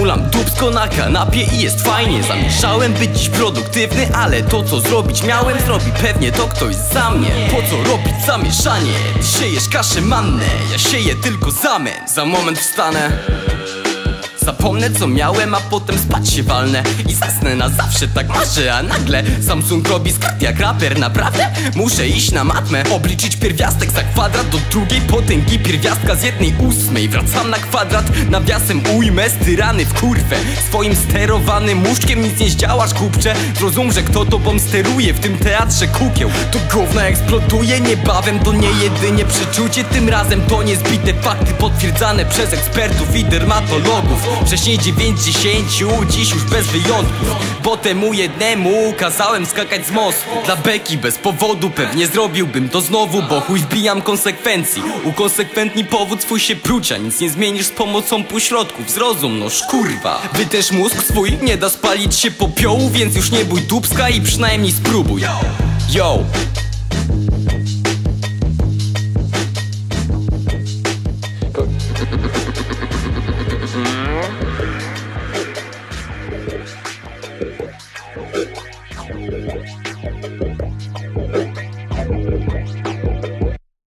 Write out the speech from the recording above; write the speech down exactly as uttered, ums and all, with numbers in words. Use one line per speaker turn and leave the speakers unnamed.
Mulam dupsko na kanapie i jest fajnie. Zamierzałem być dziś produktywny, ale to co zrobić miałem, zrobi pewnie to ktoś za mnie. Po co robić zamieszanie? Ty siejesz kaszę mannę, ja sieję tylko zamęt. Za moment wstanę, zapomnę co miałem, a potem spać się walnę i zasnę na zawsze, tak marzę. A nagle Samsung robi skat jak raper. Naprawdę? Muszę iść na matmę, obliczyć pierwiastek za kwadrat do drugiej potęgi pierwiastka z jednej ósmej. Wracam na kwadrat, nawiasem ujmę styrany w kurwę. Swoim sterowanym łóżkiem nic nie zdziałasz, kupcze. Zrozum, że kto tobą steruje w tym teatrze kukieł. To gówno eksploduje niebawem, to nie jedynie przeczucie. Tym razem to niezbite fakty potwierdzane przez ekspertów i dermatologów. Wcześniej dziewięć dziesięciu, dziś już bez wyjątków. Bo temu jednemu kazałem skakać z mostu. Dla beki bez powodu pewnie zrobiłbym to znowu, bo chuj wbijam konsekwencji. Ukonsekwentnij powód swój się prucia, nic nie zmienisz z pomocą półśrodków. Zrozum, no szkurwa. Wy też mózg swój nie da spalić się popiołu, więc już nie bój dupska i przynajmniej spróbuj. Yo!
Mm-hmm.